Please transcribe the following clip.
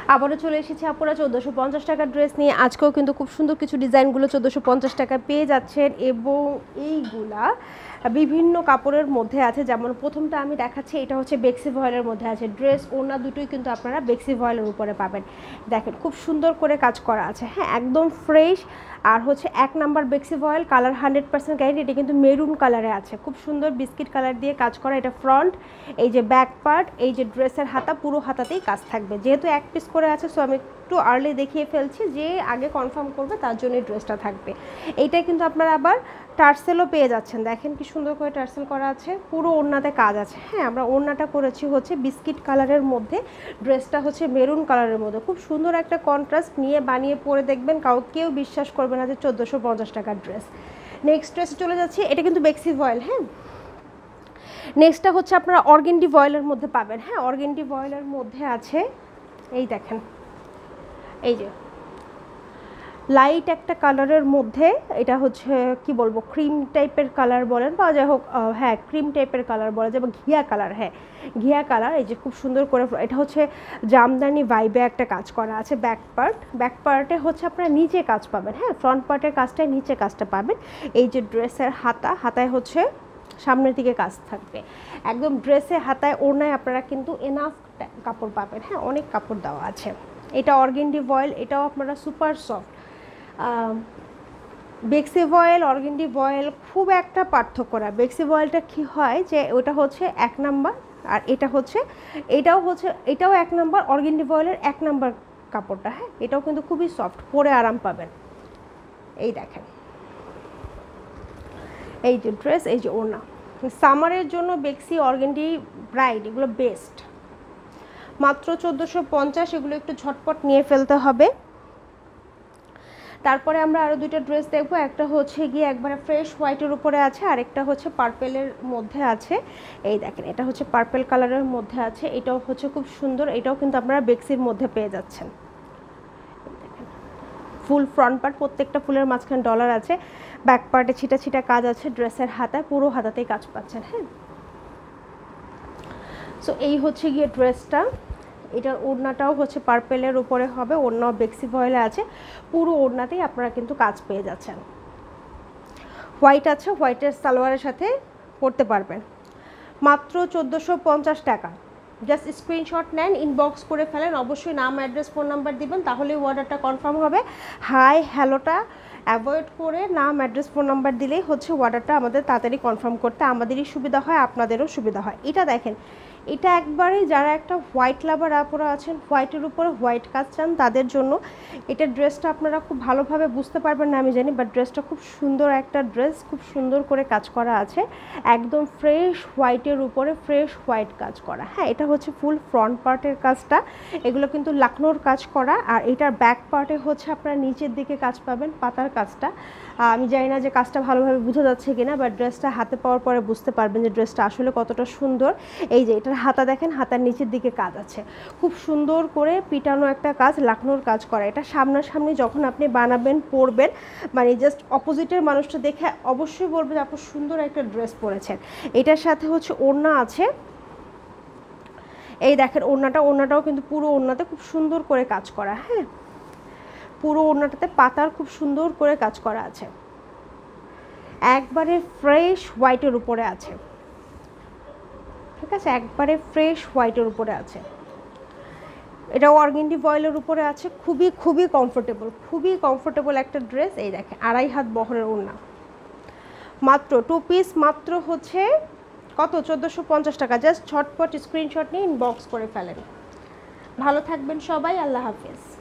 আবারও চলে এসেছি আপুরা 1450 টাকার ড্রেস নিয়ে। আজকেও কিন্তু খুব সুন্দর কিছু ডিজাইনগুলো 1450 টাকা পেয়ে যাচ্ছেন এবং এইগুলা বিভিন্ন কাপড়ের মধ্যে আছে। যেমন প্রথমটা আমি দেখাচ্ছি, এটা হচ্ছে বেক্সি ভয়েলের মধ্যে আছে। ড্রেস ওড়না দুটোই কিন্তু আপনারা বেক্সি ভয়েলের উপরে পাবেন। দেখেন খুব সুন্দর করে কাজ করা আছে, হ্যাঁ একদম ফ্রেশ। আর হচ্ছে 1 নাম্বার বেক্সি ভয়েল, কালার 100% গ্যারেন্টি। এটা কিন্তু মেরুন কালারে আছে, খুব সুন্দর বিস্কিট কালার দিয়ে কাজ করা। এটা ফ্রন্ট, এই যে ব্যাক পার্ট, এই যে ড্রেসের হাতা, পুরো হাতাতেই কাজ থাকবে। যেহেতু এক পিস করে আছে সো আমি একটু আর্লি দেখিয়ে ফেলছি, যে আগে কনফার্ম করবে তার জন্য ড্রেসটা থাকবে। এইটাই কিন্তু আপনারা আবার টার্সেলও পেয়ে যাচ্ছেন। দেখেন কি সুন্দর করে টার্সেল করা আছে, পুরো ওড়নাতে কাজ আছে। হ্যাঁ আমরা ওড়নাটা করেছি হচ্ছে বিস্কিট কালারের মধ্যে, ড্রেসটা হচ্ছে মেরুন কালারের মধ্যে। খুব সুন্দর একটা কন্ট্রাস্ট নিয়ে বানিয়ে পরে দেখবেন, কেউ বিশ্বাস করবে না যে 1450 টাকার ড্রেস। নেক্সট ড্রেস চলে যাচ্ছি, এটা কিন্তু বেক্সি ভয়েল। হ্যাঁ নেক্সটটা হচ্ছে আপনারা অর্গেন্ডি ভয়েলের মধ্যে পাবেন। হ্যাঁ অর্গেন্ডি ভয়েলের মধ্যে আছে, এই দেখেন, এই যে লাইট একটা কালারের মধ্যে, এটা হচ্ছে কি বলবো, ক্রিম টাইপের কালার বলেন বা যাই হোক, হ্যাঁ ক্রিম টাইপের কালার বলা যায় বা ঘিয়া কালার। হ্যাঁ ঘিয়া কালার, এই যে খুব সুন্দর করে এটা হচ্ছে জামদানি ভাইবে একটা কাজ করা আছে। ব্যাক পার্টে হচ্ছে আপনারা নিচে কাজ পাবেন। হ্যাঁ ফ্রন্ট পার্টের কাজটায় নিচে কাজটা পাবেন। এই যে ড্রেসের হাতায় হচ্ছে সামনের দিকে কাজ থাকবে। একদম ড্রেসে হাতায় ওড়নায় আপনারা কিন্তু এনাফ কাপড় পাবেন। হ্যাঁ অনেক কাপড় দেওয়া আছে। এটা অর্গেন্ডি ভয়েল, এটাও আপনারা সুপার সফট। বেক্সি ভয়েল অর্গেন্ডি ভয়েল খুব একটা পার্থক্য না। বেক্সি ভয়েলটা কী হয় যে ওটা হচ্ছে 1 নাম্বার, আর এটাও 1 নাম্বার। অর্গেন্ডি ভয়েলের 1 নাম্বার কাপড়টা। হ্যাঁ এটাও কিন্তু খুবই সফট, পরে আরাম পাবেন। এই দেখেন, এই যে ড্রেস, এই যে ওড়না। সামারের জন্য বেক্সি অর্গেন্ডি ব্রাইড এগুলো বেস্ট। মাত্র 1450, এগুলো একটু ঝটপট নিয়ে ফেলতে হবে। তারপরে আমরা আরও দুইটা ড্রেস দেখবো। একটা হচ্ছে গিয়ে একবারে ফ্রেশ হোয়াইটের উপরে আছে, আরেকটা হচ্ছে পার্পেলের মধ্যে আছে। এই দেখেন, এটা হচ্ছে পার্পেল কালারের মধ্যে আছে। এটাও হচ্ছে খুব সুন্দর, এটাও কিন্তু আপনারা বেক্সির মধ্যে পেয়ে যাচ্ছেন। ফুল ফ্রন্ট পার্ট, প্রত্যেকটা ফুলের মাঝখানে ডলার আছে। ব্যাক পার্টে ছিটা ছিটা কাজ আছে। ড্রেসের হাতায়, পুরো হাতাতেই কাজ পাচ্ছেন। হ্যাঁ সো এই হচ্ছে গিয়ে ড্রেসটা। এটার ওড়নাটাও হচ্ছে পার্পেলের উপরে হবে, ওড়নাও বেক্সি ভয়েলে আছে। পুরো ওড়নাতেই আপনারা কিন্তু কাজ পেয়ে যাচ্ছেন। হোয়াইট আছে, হোয়াইটের সালোয়ারের সাথে পরতে পারবেন। মাত্র 1450 টাকা। জাস্ট স্ক্রিনশট নেন, ইনবক্স করে ফেলেন। অবশ্যই নাম, অ্যাড্রেস, ফোন নাম্বার দিবেন, তাহলে অর্ডারটা কনফার্ম হবে। হাই হ্যালোটা অ্যাভয়েড করে নাম, অ্যাড্রেস, ফোন নাম্বার দিলেই হচ্ছে অর্ডারটা আমাদের তাড়াতাড়ি কনফার্ম করতে আমাদেরই সুবিধা হয়, আপনাদেরও সুবিধা হয়। এটা দেখেন, এটা একবারে যারা একটা হোয়াইট লাভার আপুরা আছেন, হোয়াইটের উপরে হোয়াইট কাজ চান, তাদের জন্য এটা ড্রেসটা আপনারা খুব ভালোভাবে বুঝতে পারবেন না আমি জানি, বাট ড্রেসটা খুব সুন্দর একটা ড্রেস, খুব সুন্দর করে কাজ করা আছে। একদম ফ্রেশ হোয়াইটের উপরে ফ্রেশ হোয়াইট কাজ করা। হ্যাঁ এটা হচ্ছে ফুল ফ্রন্ট পার্টের কাজটা, এগুলো কিন্তু লাকনোর কাজ করা। আর এটার ব্যাক পার্টে হচ্ছে আপনারা নিচের দিকে কাজ পাবেন, পাতার কাজটা। আমি জানি না যে কাজটা ভালোভাবে বোঝা যাচ্ছে কিনা, বাট ড্রেসটা হাতে পাওয়ার পরে বুঝতে পারবেন যে ড্রেসটা আসলে কতটা সুন্দর। এই যে এটার হাতা দেখেন, হাতার নিচের দিকে কাজ আছে, খুব সুন্দর করে পিটানো একটা কাজ, লাকনোর কাজ করা। এটা সামনাসামনি যখন আপনি বানাবেন, পরবেন, মানে জাস্ট অপোজিটের মানুষটা দেখে অবশ্যই বলবে যে আপনি সুন্দর একটা ড্রেস পরেছেন। এটার সাথে হচ্ছে ওড়না আছে। এই দেখেন ওড়নাটাও কিন্তু পুরো ওড়নাতে খুব সুন্দর করে কাজ করা। হ্যাঁ পুরো ওড়নাটাতে পাতার খুব সুন্দর করে কাজ করা আছে। একবারে ফ্রেশ হোয়াইটের উপরে আছে, ঠিক আছে, একবারে ফ্রেশ হোয়াইটের উপরে আছে। এটা অর্গেন্ডি ভয়েলের উপরে আছে। খুবই কমফোর্টেবল একটা ড্রেস। এই দেখেন 2.5 হাত বহরের ওড়না। মাত্র 2 পিস, মাত্র হচ্ছে কত, 1450 টাকা। জাস্ট ঝটপট স্ক্রিনশট নিয়ে ইনবক্স করে ফেলেন। ভালো থাকবেন সবাই, আল্লাহ হাফেজ।